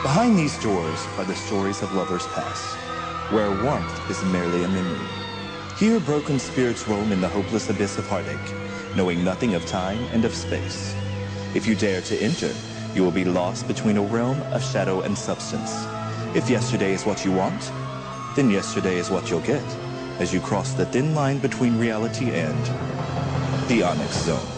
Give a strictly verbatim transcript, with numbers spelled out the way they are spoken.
Behind these doors are the stories of lovers past, where warmth is merely a memory. Here broken spirits roam in the hopeless abyss of heartache, knowing nothing of time and of space. If you dare to enter, you will be lost between a realm of shadow and substance. If yesterday is what you want, then yesterday is what you'll get as you cross the thin line between reality and the Onyx Zone.